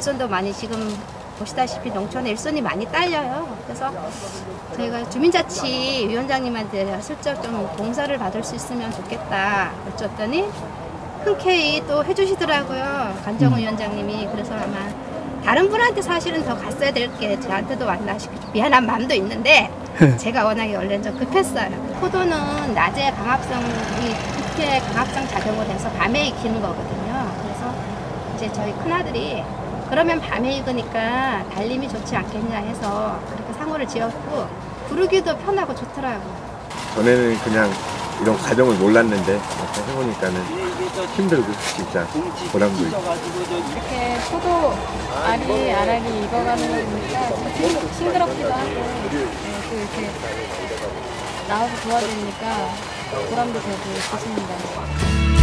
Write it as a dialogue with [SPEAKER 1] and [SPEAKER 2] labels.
[SPEAKER 1] 일손도 많이 지금 보시다시피 농촌에 일손이 많이 딸려요. 그래서 저희가 주민자치위원장님한테 슬쩍 좀 봉사를 받을 수 있으면 좋겠다 여쭈었더니 흔쾌히 또 해주시더라고요. 간정우 위원장님이. 그래서 아마 다른 분한테 사실은 더 갔어야 될 게 저한테도 왔나 싶고 미안한 마음도 있는데 제가 워낙에 원래는 좀 급했어요. 포도는 낮에 강압성이 이렇게 강압성 작용을 해서 밤에 익히는 거거든요. 그래서 이제 저희 큰아들이 그러면 밤에 익으니까 달림이 좋지 않겠냐 해서 그렇게 상호를 지었고 부르기도 편하고 좋더라고요.
[SPEAKER 2] 전에는 그냥 이런 과정을 몰랐는데 막상 해보니까는 힘들고 진짜 보람도 있고.
[SPEAKER 3] 이렇게 포도 알이 익어가는 걸 보니까 좀 싱그럽기도 하고 또 이렇게 나와서 도와주니까 보람도 되고 좋습니다.